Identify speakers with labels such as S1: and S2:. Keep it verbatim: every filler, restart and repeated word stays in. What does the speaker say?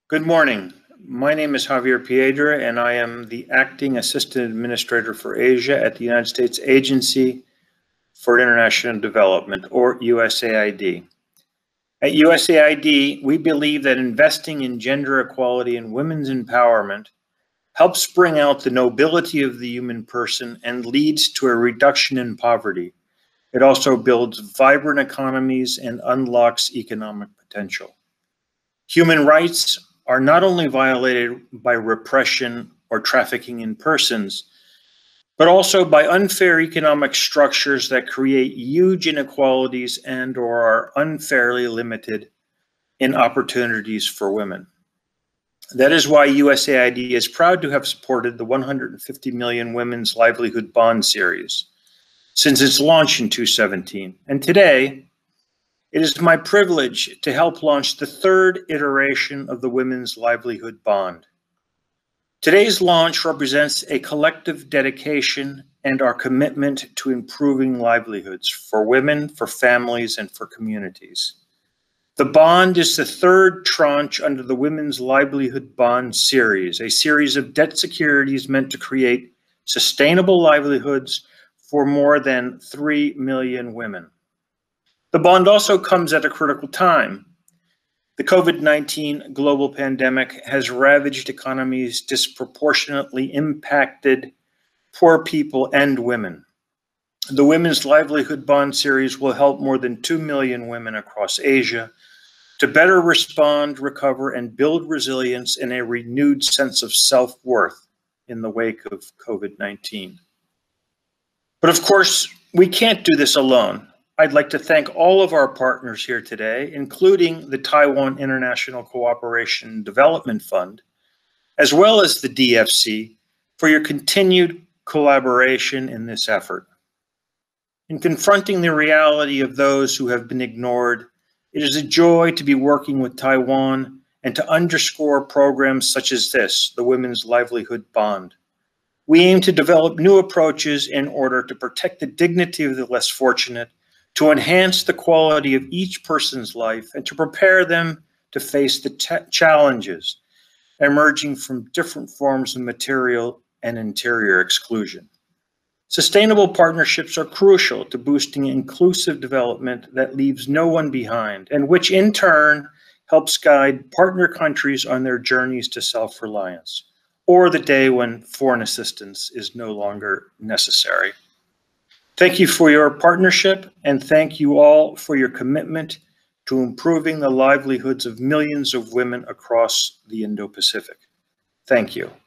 S1: Good morning. My name is Javier Piedra, and I am the Acting Assistant Administrator for Asia at the United States Agency for International Development, or U S A I D. At U S A I D, we believe that investing in gender equality and women's empowerment helps bring out the nobility of the human person and leads to a reduction in poverty. It also builds vibrant economies and unlocks economic potential. Human rights are not only violated by repression or trafficking in persons, but also by unfair economic structures that create huge inequalities and or are unfairly limited in opportunities for women. That is why U S A I D is proud to have supported the one hundred fifty million Women's Livelihood Bond Series since its launch in two thousand seventeen. And today, it is my privilege to help launch the third iteration of the Women's Livelihood Bond. Today's launch represents a collective dedication and our commitment to improving livelihoods for women, for families, and for communities. The bond is the third tranche under the Women's Livelihood Bond Series, a series of debt securities meant to create sustainable livelihoods for more than three million women. The bond also comes at a critical time. The COVID nineteen global pandemic has ravaged economies, disproportionately impacted poor people and women. The Women's Livelihood Bond Series will help more than two million women across Asia to better respond, recover, and build resilience and a renewed sense of self-worth in the wake of COVID nineteen. But of course, we can't do this alone. I'd like to thank all of our partners here today, including the Taiwan International Cooperation and Development Fund, as well as the D F C, for your continued collaboration in this effort. In confronting the reality of those who have been ignored, it is a joy to be working with Taiwan and to underscore programs such as this, the Women's Livelihood Bond. We aim to develop new approaches in order to protect the dignity of the less fortunate, to enhance the quality of each person's life, and to prepare them to face the challenges emerging from different forms of material and interior exclusion. Sustainable partnerships are crucial to boosting inclusive development that leaves no one behind, and which in turn helps guide partner countries on their journeys to self-reliance, or the day when foreign assistance is no longer necessary. Thank you for your partnership, and thank you all for your commitment to improving the livelihoods of millions of women across the Indo-Pacific. Thank you.